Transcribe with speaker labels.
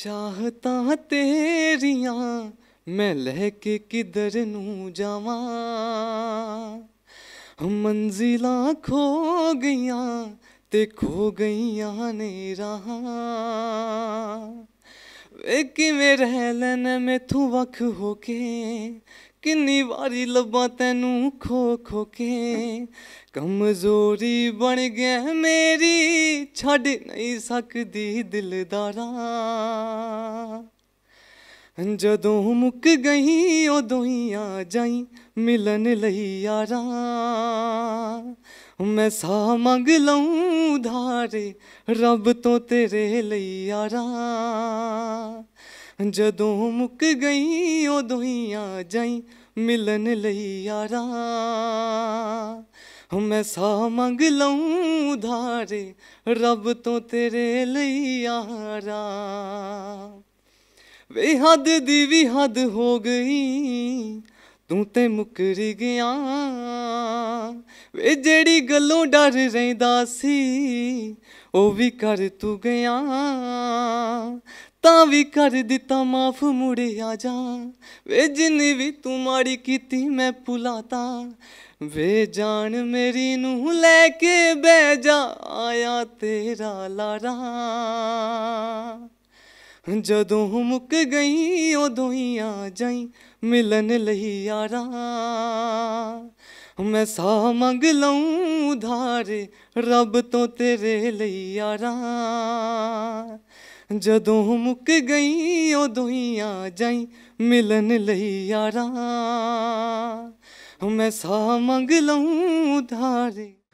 Speaker 1: चाहता तेरियां मैं लहके किधर नू जावां, मंजिलां खो गईयां ते खो गईयां ने राहां। वे किवें रह लैना मैथों वख होके, किन्नी वारी लब्बां तैनू खो खो के। कमजोरी बन गया मेरी छड्ड नहीं सकदी दिलदारा, जदों मुक गई उदों ही आ जाई मिलन लई यारा। मैं सा मंग लऊं उधारे रब तो तेरे लई यारा, जदों मुक गई उदों ही आ जाई मिलन लई यारा। मैं सा मंग लऊं उधारे रब तो तेरे लई यारा। वे हद दी भी हद हो गई तू ते मुकर गया, वे जेड़ी गल्लों डर रहिंदा सी ओ भी कर तू गया। तां भी कर दिता माफ मुड़े आ जा, वे जिन्नी भी तू माड़ी कीती मैं भुलाता। वे जान मेरी नू लैके बह जा आया तेरा लारा, जदों मुक गई उदों ही आ जाई मिलन लई यारा। मैं सा मंग लऊं उधारे रब तो तेरे लई यारा, जदों मुक गई उदों ही आ जाई मिलन लई यारा। मैं सा मंग लऊं उधारे।